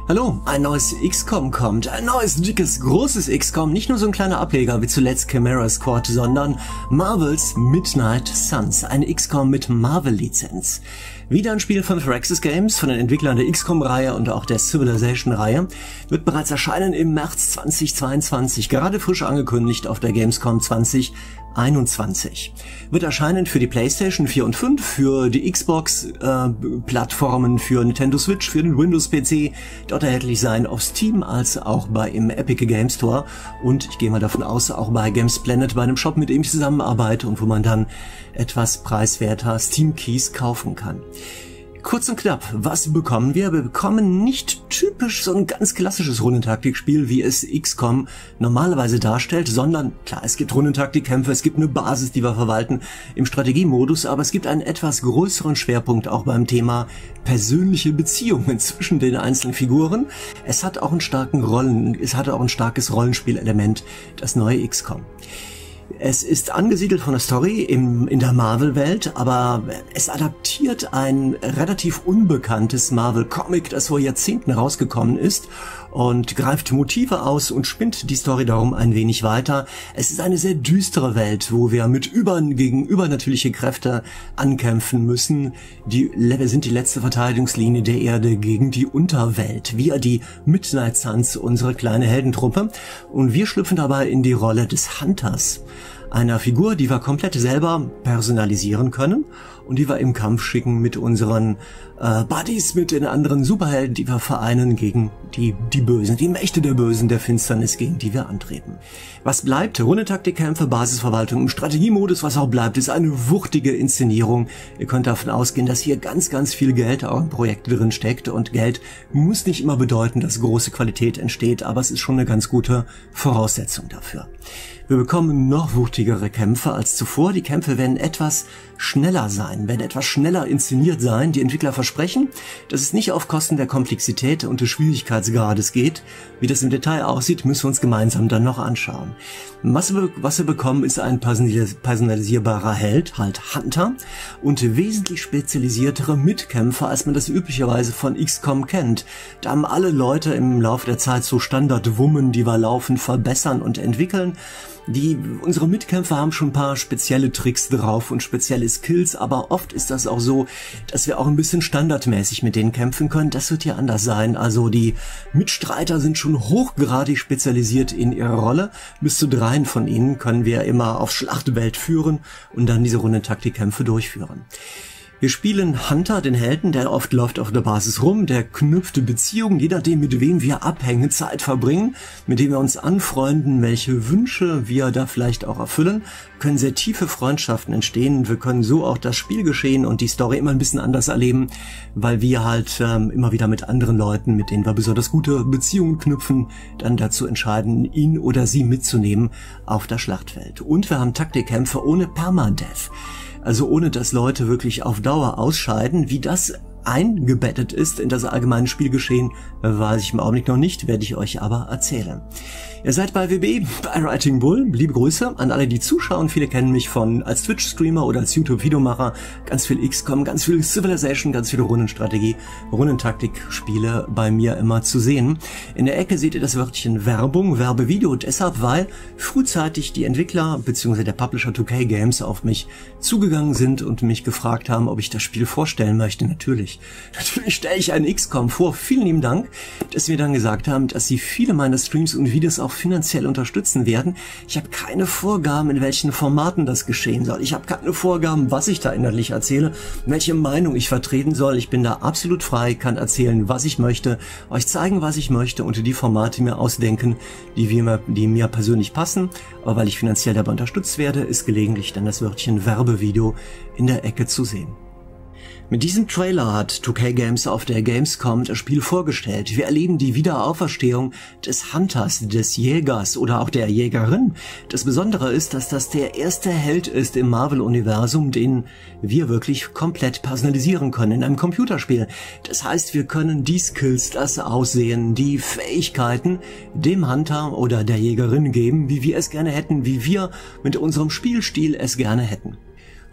Hallo, ein neues XCOM kommt, ein neues, dickes, großes XCOM, nicht nur so ein kleiner Ableger wie zuletzt Chimera Squad, sondern Marvel's Midnight Suns, ein XCOM mit Marvel-Lizenz. Wieder ein Spiel von Firaxis Games, von den Entwicklern der XCOM-Reihe und auch der Civilization-Reihe, wird bereits erscheinen im März 2022, gerade frisch angekündigt auf der Gamescom 2021. Wird erscheinen für die PlayStation 4 und 5, für die Xbox-Plattformen, für Nintendo Switch, für den Windows-PC, dort erhältlich sein auf Steam als auch im Epic Games Store und ich gehe mal davon aus, auch bei Games Planet, bei einem Shop, mit dem ich zusammenarbeite und wo man dann etwas preiswerter Steam-Keys kaufen kann. Kurz und knapp, was bekommen wir? Wir bekommen nicht typisch so ein ganz klassisches Rundentaktikspiel, wie es XCOM normalerweise darstellt, sondern klar, es gibt Rundentaktikkämpfe, es gibt eine Basis, die wir verwalten im Strategiemodus, aber es gibt einen etwas größeren Schwerpunkt auch beim Thema persönliche Beziehungen zwischen den einzelnen Figuren. Es hat auch ein starkes Rollenspielelement, das neue XCOM. Es ist angesiedelt von der Story in der Marvel-Welt, aber es adaptiert ein relativ unbekanntes Marvel-Comic, das vor Jahrzehnten rausgekommen ist und greift Motive aus und spinnt die Story darum ein wenig weiter. Es ist eine sehr düstere Welt, wo wir gegen übernatürliche Kräfte ankämpfen müssen. Wir sind die letzte Verteidigungslinie der Erde gegen die Unterwelt. Wir, die Midnight Suns, unsere kleine Heldentruppe. Und wir schlüpfen dabei in die Rolle des Hunters, einer Figur, die wir komplett selber personalisieren können und die wir im Kampf schicken mit unseren Buddies, mit den anderen Superhelden, die wir vereinen gegen die Bösen, die Mächte der Bösen, der Finsternis, gegen die wir antreten. Was bleibt? Rundentaktikkämpfe, Basisverwaltung im Strategiemodus. Was auch bleibt, ist eine wuchtige Inszenierung. Ihr könnt davon ausgehen, dass hier ganz, ganz viel Geld auch in Projekte drin steckt und Geld muss nicht immer bedeuten, dass große Qualität entsteht, aber es ist schon eine ganz gute Voraussetzung dafür. Wir bekommen noch wuchtigere Kämpfe als zuvor. Die Kämpfe werden etwas schneller sein, werden etwas schneller inszeniert sein. Die Entwickler versprechen, dass es nicht auf Kosten der Komplexität und des Schwierigkeitsgrades geht. Wie das im Detail aussieht, müssen wir uns gemeinsam dann noch anschauen. Was wir bekommen, ist ein personalisierbarer Held, halt Hunter, und wesentlich spezialisiertere Mitkämpfer, als man das üblicherweise von XCOM kennt. Da haben alle Leute im Laufe der Zeit so Standardwummen, die wir laufend verbessern und entwickeln. Unsere Mitkämpfer haben schon ein paar spezielle Tricks drauf und spezielle Skills, aber oft ist das auch so, dass wir auch ein bisschen standardmäßig mit denen kämpfen können. Das wird hier anders sein. Also die Mitstreiter sind schon hochgradig spezialisiert in ihrer Rolle. Bis zu 3 von ihnen können wir immer auf Schlachtfeld führen und dann diese Rundentaktikkämpfe durchführen. Wir spielen Hunter, den Helden, der oft läuft auf der Basis rum, der knüpft Beziehungen, je nachdem mit wem wir abhängen, Zeit verbringen, mit dem wir uns anfreunden, welche Wünsche wir da vielleicht auch erfüllen, können sehr tiefe Freundschaften entstehen. Wir können so auch das Spielgeschehen und die Story immer ein bisschen anders erleben, weil wir halt immer wieder mit anderen Leuten, mit denen wir besonders gute Beziehungen knüpfen, dann dazu entscheiden, ihn oder sie mitzunehmen auf das Schlachtfeld. Und wir haben Taktikkämpfe ohne Permadeath. Also ohne, dass Leute wirklich auf Dauer ausscheiden. Wie das eingebettet ist in das allgemeine Spielgeschehen, weiß ich im Augenblick noch nicht, werde ich euch aber erzählen. Ihr seid bei WB, bei Writing Bull. Liebe Grüße an alle, die zuschauen. Viele kennen mich als Twitch-Streamer oder als YouTube-Videomacher. Ganz viel XCOM, ganz viel Civilization, ganz viele Rundenstrategie, Rundentaktik-Spiele bei mir immer zu sehen. In der Ecke seht ihr das Wörtchen Werbung, Werbevideo, deshalb, weil frühzeitig die Entwickler bzw. der Publisher 2K Games auf mich zugegangen sind und mich gefragt haben, ob ich das Spiel vorstellen möchte. Natürlich stelle ich ein XCOM vor. Vielen lieben Dank, dass sie mir dann gesagt haben, dass sie viele meiner Streams und Videos auch finanziell unterstützen werden. Ich habe keine Vorgaben, in welchen Formaten das geschehen soll. Ich habe keine Vorgaben, was ich da inhaltlich erzähle, welche Meinung ich vertreten soll. Ich bin da absolut frei, kann erzählen, was ich möchte, euch zeigen, was ich möchte und die Formate mir ausdenken, die mir persönlich passen. Aber weil ich finanziell dabei unterstützt werde, ist gelegentlich dann das Wörtchen Werbevideo in der Ecke zu sehen. Mit diesem Trailer hat 2K Games auf der Gamescom das Spiel vorgestellt. Wir erleben die Wiederauferstehung des Hunters, des Jägers oder auch der Jägerin. Das Besondere ist, dass das der erste Held ist im Marvel-Universum, den wir wirklich komplett personalisieren können in einem Computerspiel. Das heißt, wir können die Skills, das Aussehen, die Fähigkeiten dem Hunter oder der Jägerin geben, wie wir es gerne hätten, wie wir mit unserem Spielstil es gerne hätten.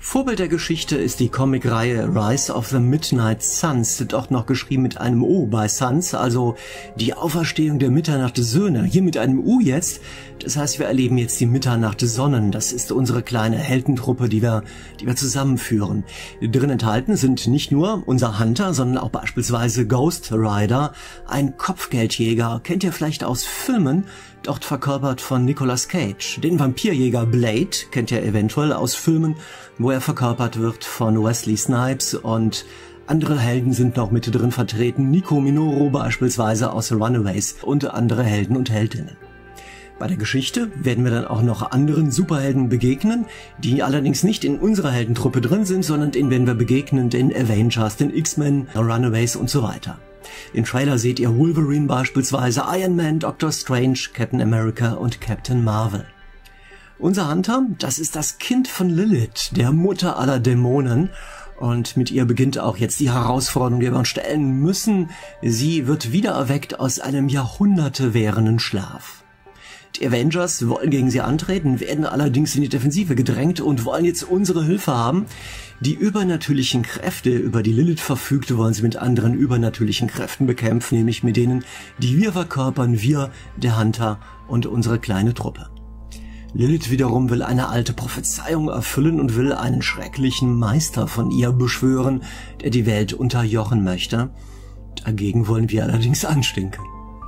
Vorbild der Geschichte ist die Comicreihe Rise of the Midnight Suns, dort noch geschrieben mit einem O bei Suns, also die Auferstehung der Mitternachtssöhne, hier mit einem U jetzt. Das heißt, wir erleben jetzt die Mitternachtssonnen. Das ist unsere kleine Heldentruppe, die wir zusammenführen. Drin enthalten sind nicht nur unser Hunter, sondern auch beispielsweise Ghost Rider, ein Kopfgeldjäger, kennt ihr vielleicht aus Filmen, dort verkörpert von Nicolas Cage. Den Vampirjäger Blade kennt ihr eventuell aus Filmen, wo er verkörpert wird von Wesley Snipes, und andere Helden sind noch mit drin vertreten. Nico Minoru beispielsweise aus Runaways und andere Helden und Heldinnen. Bei der Geschichte werden wir dann auch noch anderen Superhelden begegnen, die allerdings nicht in unserer Heldentruppe drin sind, sondern denen werden wir begegnen, den Avengers, den X-Men, Runaways und so weiter. Im Trailer seht ihr Wolverine beispielsweise, Iron Man, Doctor Strange, Captain America und Captain Marvel. Unser Hunter, das ist das Kind von Lilith, der Mutter aller Dämonen. Und mit ihr beginnt auch jetzt die Herausforderung, die wir uns stellen müssen. Sie wird wieder erweckt aus einem Jahrhunderte währenden Schlaf. Die Avengers wollen gegen sie antreten, werden allerdings in die Defensive gedrängt und wollen jetzt unsere Hilfe haben. Die übernatürlichen Kräfte, über die Lilith verfügt, wollen sie mit anderen übernatürlichen Kräften bekämpfen, nämlich mit denen, die wir verkörpern, wir, der Hunter und unsere kleine Truppe. Lilith wiederum will eine alte Prophezeiung erfüllen und will einen schrecklichen Meister von ihr beschwören, der die Welt unterjochen möchte. Dagegen wollen wir allerdings anstinken.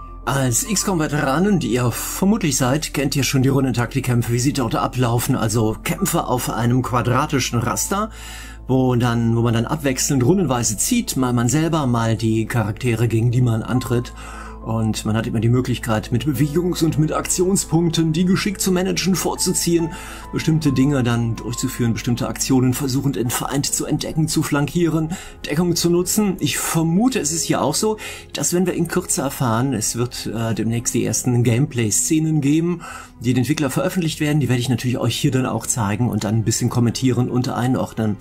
Als XCOM-Veteranen, die ihr vermutlich seid, kennt ihr schon die Rundentaktikkämpfe, wie sie dort ablaufen, also Kämpfe auf einem quadratischen Raster, wo man dann abwechselnd rundenweise zieht, mal man selber, mal die Charaktere, gegen die man antritt. Und man hat immer die Möglichkeit, mit Bewegungs- und mit Aktionspunkten die geschickt zu managen, vorzuziehen, bestimmte Dinge dann durchzuführen, bestimmte Aktionen versuchen, den Feind zu entdecken, zu flankieren, Deckung zu nutzen. Ich vermute, es ist hier auch so, dass, wenn wir in Kürze erfahren, es wird demnächst die ersten Gameplay-Szenen geben, die den Entwickler veröffentlicht werden. Die werde ich natürlich euch hier dann auch zeigen und dann ein bisschen kommentieren und einordnen.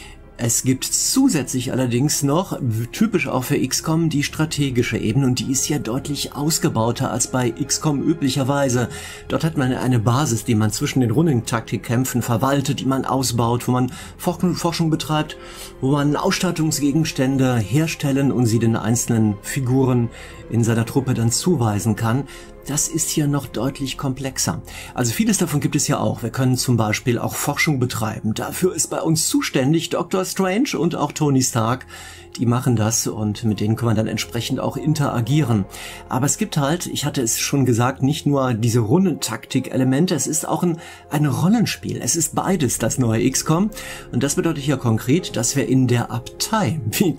Es gibt zusätzlich allerdings noch, typisch auch für XCOM, die strategische Ebene, und die ist ja deutlich ausgebauter als bei XCOM üblicherweise. Dort hat man eine Basis, die man zwischen den Rundentaktikkämpfen verwaltet, die man ausbaut, wo man Forschung betreibt, wo man Ausstattungsgegenstände herstellen und sie den einzelnen Figuren in seiner Truppe dann zuweisen kann. Das ist hier noch deutlich komplexer. Also vieles davon gibt es ja auch. Wir können zum Beispiel auch Forschung betreiben. Dafür ist bei uns zuständig Doctor Strange und auch Tony Stark. Die machen das und mit denen kann man dann entsprechend auch interagieren. Aber es gibt halt, ich hatte es schon gesagt, nicht nur diese Rundentaktik-Elemente, es ist auch ein Rollenspiel. Es ist beides, das neue XCOM. Und das bedeutet ja konkret, dass wir in der Abtei, wie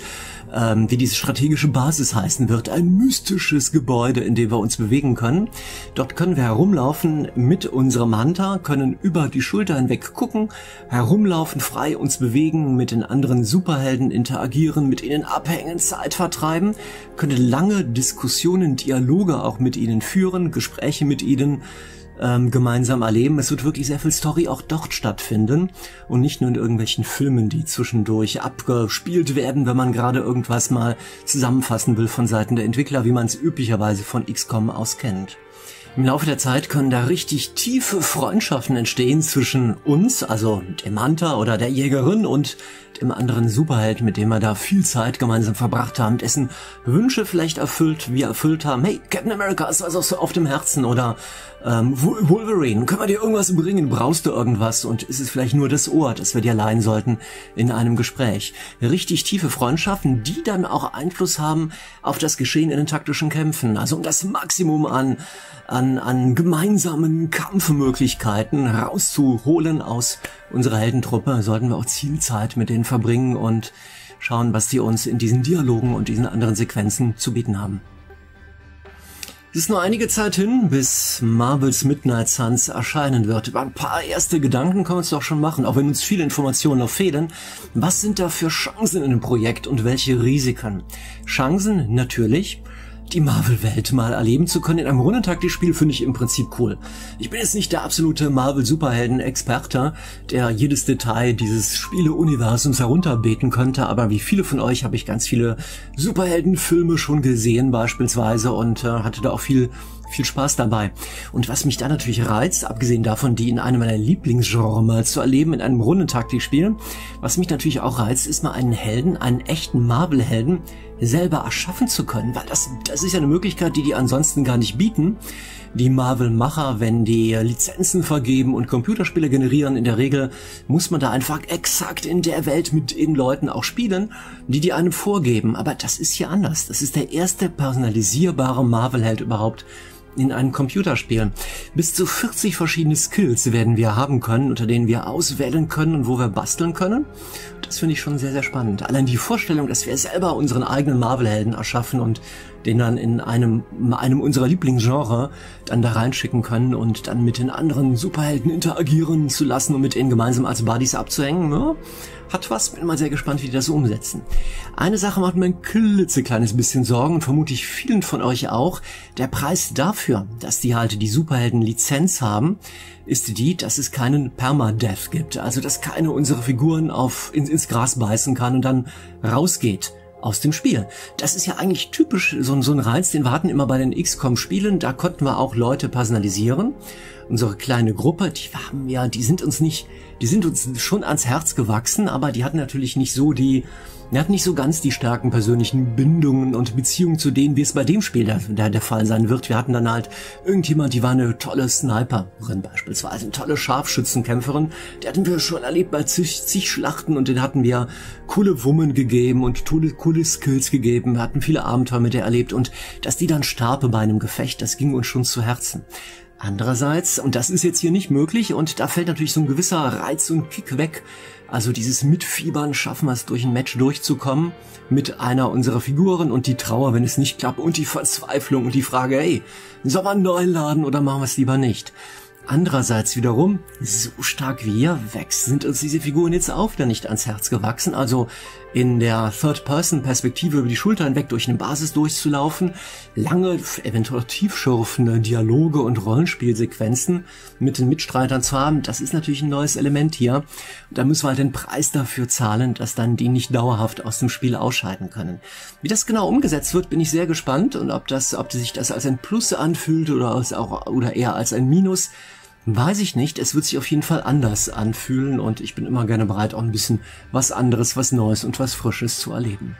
diese strategische Basis heißen wird, ein mystisches Gebäude, in dem wir uns bewegen können. Dort können wir herumlaufen mit unserem Hunter, können über die Schulter hinweg gucken, herumlaufen, frei uns bewegen, mit den anderen Superhelden interagieren, mit ihnen abhängen, Zeit vertreiben, können lange Diskussionen, Dialoge auch mit ihnen führen, Gespräche mit ihnen gemeinsam erleben. Es wird wirklich sehr viel Story auch dort stattfinden und nicht nur in irgendwelchen Filmen, die zwischendurch abgespielt werden, wenn man gerade irgendwas mal zusammenfassen will von Seiten der Entwickler, wie man es üblicherweise von XCOM aus kennt. Im Laufe der Zeit können da richtig tiefe Freundschaften entstehen zwischen uns, also dem Hunter oder der Jägerin, und dem anderen Superheld, mit dem wir da viel Zeit gemeinsam verbracht haben, dessen Wünsche vielleicht wir erfüllt haben. Hey, Captain America, ist was so auf dem Herzen? Oder Wolverine, können wir dir irgendwas bringen? Brauchst du irgendwas? Und ist es vielleicht nur das Ohr, das wir dir leihen sollten in einem Gespräch? Richtig tiefe Freundschaften, die dann auch Einfluss haben auf das Geschehen in den taktischen Kämpfen. Also um das Maximum an gemeinsamen Kampfmöglichkeiten rauszuholen aus unserer Heldentruppe, sollten wir auch Zielzeit mit denen verbringen und schauen, was die uns in diesen Dialogen und diesen anderen Sequenzen zu bieten haben. Es ist nur einige Zeit hin, bis Marvels Midnight Suns erscheinen wird. Über ein paar erste Gedanken können wir uns doch schon machen, auch wenn uns viele Informationen noch fehlen. Was sind da für Chancen in dem Projekt und welche Risiken? Chancen natürlich. die Marvel-Welt mal erleben zu können in einem Rundentaktikspiel, finde ich im Prinzip cool. Ich bin jetzt nicht der absolute Marvel-Superhelden-Experte, der jedes Detail dieses Spiele-Universums herunterbeten könnte, aber wie viele von euch habe ich ganz viele Superhelden-Filme schon gesehen beispielsweise und hatte da auch viel Spaß dabei. Und was mich da natürlich reizt, abgesehen davon, die in einem meiner Lieblingsgenres mal zu erleben, in einem Rundentaktikspiel, was mich natürlich auch reizt, ist mal einen Helden, einen echten Marvel-Helden selber erschaffen zu können, weil das ist ja eine Möglichkeit, die ansonsten gar nicht bieten. Die Marvel-Macher, wenn die Lizenzen vergeben und Computerspiele generieren, in der Regel muss man da einfach exakt in der Welt mit den Leuten auch spielen, die einem vorgeben. Aber das ist hier anders. Das ist der erste personalisierbare Marvel-Held überhaupt in einem Computerspiel. Bis zu 40 verschiedene Skills werden wir haben können, unter denen wir auswählen können und wo wir basteln können. Das finde ich schon sehr, sehr spannend. Allein die Vorstellung, dass wir selber unseren eigenen Marvel-Helden erschaffen und den dann in einem unserer Lieblingsgenre dann da reinschicken können und dann mit den anderen Superhelden interagieren zu lassen und mit ihnen gemeinsam als Buddies abzuhängen, ja, hat was. Bin mal sehr gespannt, wie die das umsetzen. Eine Sache macht mir ein klitzekleines bisschen Sorgen und vermutlich vielen von euch auch. Der Preis dafür, dass die halt die Superhelden-Lizenz haben, ist die, dass es keinen Permadeath gibt. Also, dass keine unserer Figuren ins Gras beißen kann und dann rausgeht aus dem Spiel. Das ist ja eigentlich typisch so ein Reiz, den wir hatten immer bei den XCOM-Spielen. Da konnten wir auch Leute personalisieren. Unsere kleine Gruppe, die sind uns schon ans Herz gewachsen, aber die hatten natürlich nicht so ganz die starken persönlichen Bindungen und Beziehungen zu denen, wie es bei dem Spiel der Fall sein wird. Wir hatten dann halt irgendjemand, die war eine tolle Sniperin beispielsweise, eine tolle Scharfschützenkämpferin. Die hatten wir schon erlebt bei zig Schlachten und den hatten wir coole Wummen gegeben und coole Skills gegeben. Wir hatten viele Abenteuer mit der erlebt und dass die dann starb bei einem Gefecht, das ging uns schon zu Herzen. Andererseits, und das ist jetzt hier nicht möglich, und da fällt natürlich so ein gewisser Reiz und Kick weg, also dieses Mitfiebern, schaffen wir es durch ein Match durchzukommen mit einer unserer Figuren und die Trauer, wenn es nicht klappt und die Verzweiflung und die Frage, hey, soll man neu laden oder machen wir es lieber nicht? Andererseits wiederum, so stark wie ihr wächst, sind uns diese Figuren jetzt auch wieder nicht ans Herz gewachsen. Also in der Third-Person-Perspektive über die Schulter hinweg durch eine Basis durchzulaufen, lange, eventuell tiefschürfende Dialoge und Rollenspielsequenzen mit den Mitstreitern zu haben, das ist natürlich ein neues Element hier. Und da müssen wir halt den Preis dafür zahlen, dass dann die nicht dauerhaft aus dem Spiel ausscheiden können. Wie das genau umgesetzt wird, bin ich sehr gespannt und ob sich das als ein Plus anfühlt oder eher als ein Minus. Weiß ich nicht, es wird sich auf jeden Fall anders anfühlen und ich bin immer gerne bereit, auch ein bisschen was anderes, was Neues und was Frisches zu erleben.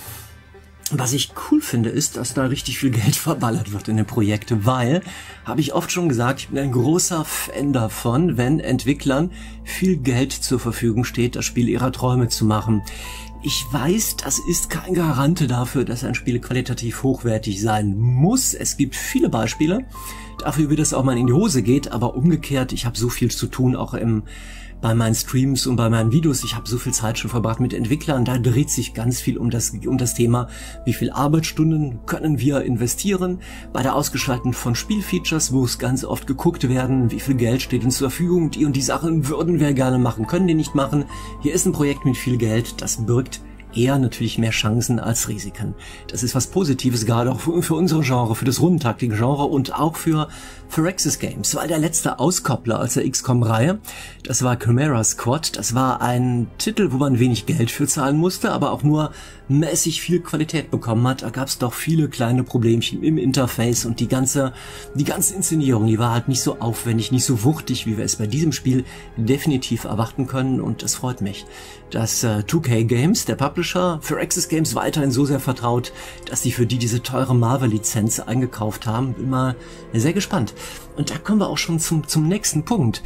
Was ich cool finde, ist, dass da richtig viel Geld verballert wird in den Projekten, weil, habe ich oft schon gesagt, ich bin ein großer Fan davon, wenn Entwicklern viel Geld zur Verfügung steht, das Spiel ihrer Träume zu machen. Ich weiß, das ist kein Garant dafür, dass ein Spiel qualitativ hochwertig sein muss. Es gibt viele Beispiele dafür, wie das auch mal in die Hose geht, aber umgekehrt, ich habe so viel zu tun, auch bei meinen Streams und bei meinen Videos. Ich habe so viel Zeit schon verbracht mit Entwicklern. Da dreht sich ganz viel um das Thema, wie viel Arbeitsstunden können wir investieren bei der Ausgestaltung von Spielfeatures, wo es ganz oft geguckt werden, wie viel Geld steht uns zur Verfügung. Die und die Sachen würden wir gerne machen, können die nicht machen. Hier ist ein Projekt mit viel Geld, das birgt eher natürlich mehr Chancen als Risiken. Das ist was Positives, gerade auch für unsere Genre, für das Rundentaktik-Genre und auch für Firaxis Games, weil der letzte Auskoppler aus der XCOM-Reihe, das war Chimera Squad, das war ein Titel, wo man wenig Geld für zahlen musste, aber auch nur mäßig viel Qualität bekommen hat. Da gab es doch viele kleine Problemchen im Interface und die ganze Inszenierung, die war halt nicht so aufwendig, nicht so wuchtig, wie wir es bei diesem Spiel definitiv erwarten können und das freut mich, dass 2K Games, der Publisher, Firaxis Games weiterhin so sehr vertraut, dass sie für diese teure Marvel-Lizenz eingekauft haben. Bin mal sehr gespannt. Und da kommen wir auch schon zum nächsten Punkt.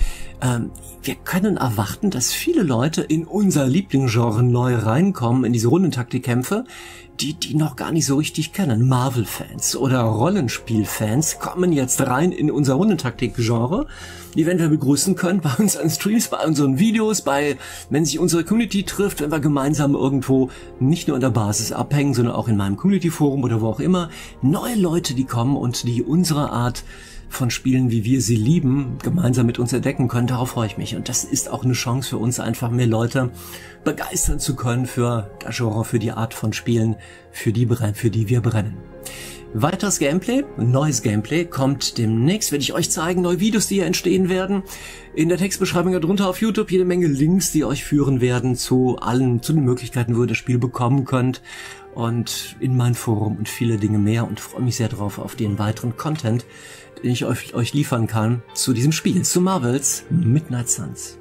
Wir können erwarten, dass viele Leute in unser Lieblingsgenre neu reinkommen, in diese Rundentaktikkämpfe, die noch gar nicht so richtig kennen. Marvel-Fans oder Rollenspiel-Fans kommen jetzt rein in unser Rundentaktik-Genre. Die werden wir begrüßen können bei unseren Streams, bei unseren Videos, wenn sich unsere Community trifft, wenn wir gemeinsam irgendwo nicht nur in der Basis abhängen, sondern auch in meinem Community-Forum oder wo auch immer. Neue Leute, die kommen und die unsere Art von Spielen, wie wir sie lieben, gemeinsam mit uns entdecken können. Darauf freue ich mich. Und das ist auch eine Chance für uns, einfach mehr Leute begeistern zu können für das Genre, für die Art von Spielen, für die wir brennen. Weiteres Gameplay, neues Gameplay kommt demnächst, werde ich euch zeigen, neue Videos, die hier entstehen werden. In der Textbeschreibung darunter auf YouTube jede Menge Links, die euch führen werden zu den Möglichkeiten, wo ihr das Spiel bekommen könnt. Und in mein Forum und viele Dinge mehr und freue mich sehr drauf auf den weiteren Content, den ich euch liefern kann zu diesem Spiel, zu Marvel's Midnight Suns.